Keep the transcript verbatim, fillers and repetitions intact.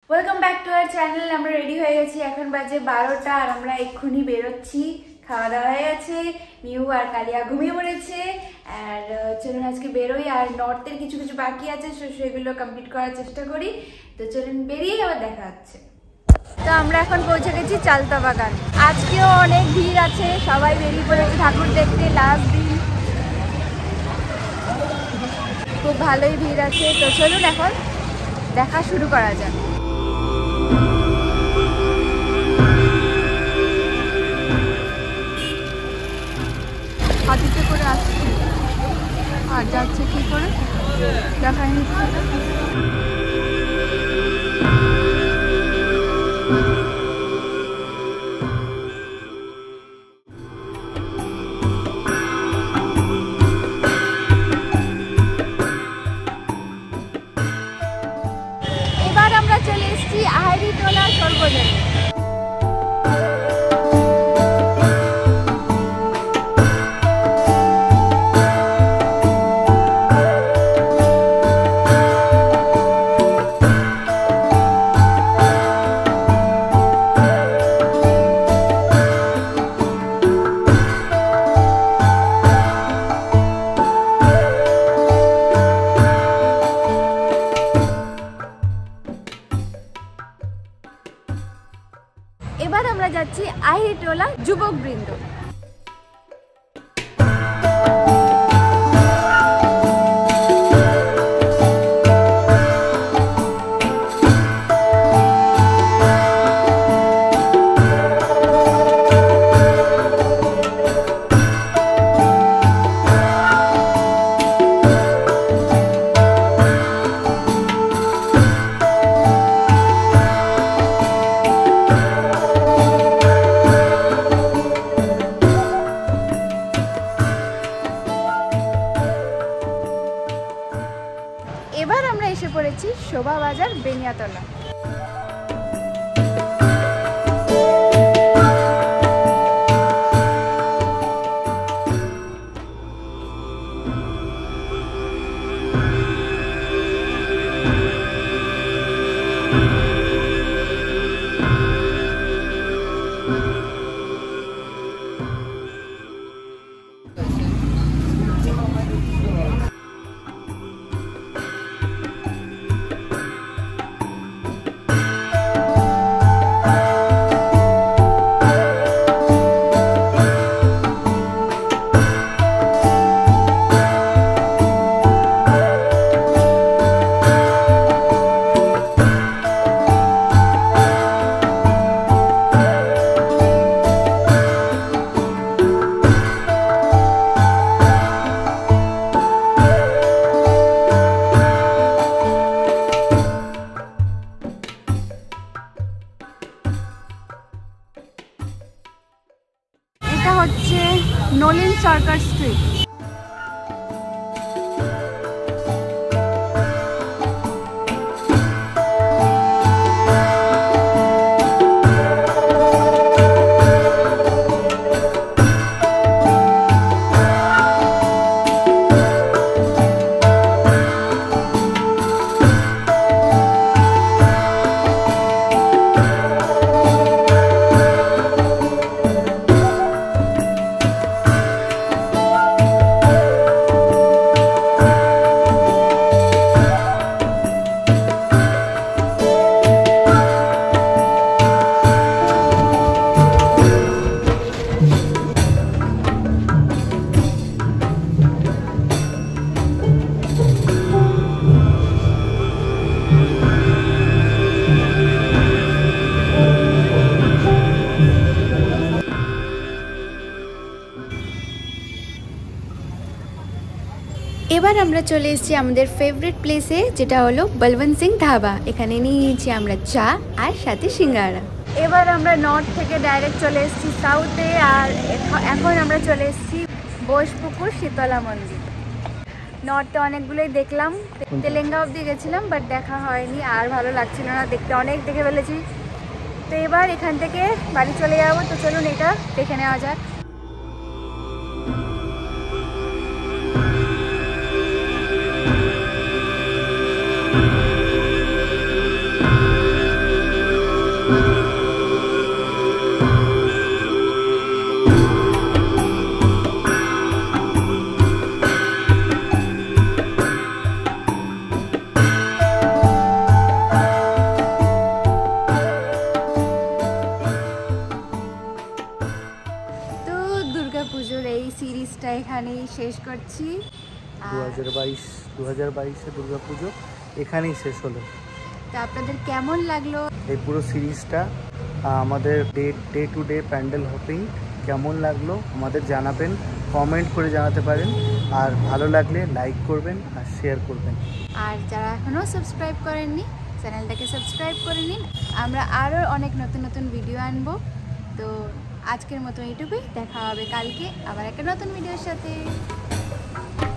Welcome back to our channel. আমরা ready হয়ে গেছি, এখন বাজে বারোটা আর আমরা এক্ষুনি বেরোচ্ছি। খাওয়া দাওয়া হয়ে গেছে, মিউ আর কালিয়া ঘুমিয়ে পড়েছে। আর চলুন আজকে বেরোই, আর নর্থের কিছু কিছু বাকি আছে সেগুলো কমপ্লিট করার চেষ্টা করি। তো চলুন বেরিয়ে আবার দেখা হচ্ছে। তো আমরা এখন পৌঁছে গেছি চালতাবাগান। আজকেও অনেক ভিড় আছে, সবাই বেরিয়ে পড়েছে ঠাকুর দেখতে, লাস্ট দিন, খুব ভালোই ভিড় আছে। তো চলুন এখন দেখা শুরু করা যাক। হাতিতে করে আসছে আর যাচ্ছে কি করে দেখায়নি। এবার আমরা চলে এসেছি ahiritola সর্বজনীন। এবার আমরা যাচ্ছি ahiritola যুবক বৃন্দ। এবার আমরা এসে পড়েছি শোভা বাজার বেনিয়াতলা। এটা হচ্ছে নলিন সরকার স্ট্রিট। এবার আমরা চলে এসেছি আমাদের ফেভারিট প্লেসে, যেটা হলো বলবন্ত সিং ধাবা। এখানে নিয়ে নিয়েছি আমরা চা আর সাথে সিঙ্গারা। এবার আমরা নর্থ থেকে ডাইরেক্ট চলে এসেছি সাউথে, আর এখন আমরা চলে এসেছি বোসপুকুর শীতলা মন্দির। নর্থে অনেকগুলোই দেখলাম, তেলেঙ্গা অবধি গেছিলাম, বাট দেখা হয়নি, আর ভালো লাগছিল না দেখতে, অনেক দেখে ফেলেছি। তো এবার এখান থেকে বাড়ি চলে যাবো। তো চলুন এটা দেখে নেওয়া যাক। শেষ করছি। দু হাজার বাইশ দু হাজার বাইশে দুর্গা পুজো এখানেই শেষ হলো। তো আপনাদের কেমন লাগলো এই পুরো সিরিজটা, আমাদের day day to day pandal hopping কেমন লাগলো আমাদের জানাবেন, কমেন্ট করে জানাতে পারেন। আর ভালো লাগলে লাইক করবেন আর শেয়ার করবেন। আর যারা এখনও সাবস্ক্রাইব করেননি চ্যানেলটাকে সাবস্ক্রাইব করে নিন। আমরা আরও অনেক নতুন নতুন ভিডিও আনবো। তো আজকের মতো এইটুকুই, দেখা হবে কালকে আবার একটা নতুন ভিডিওর সাথে।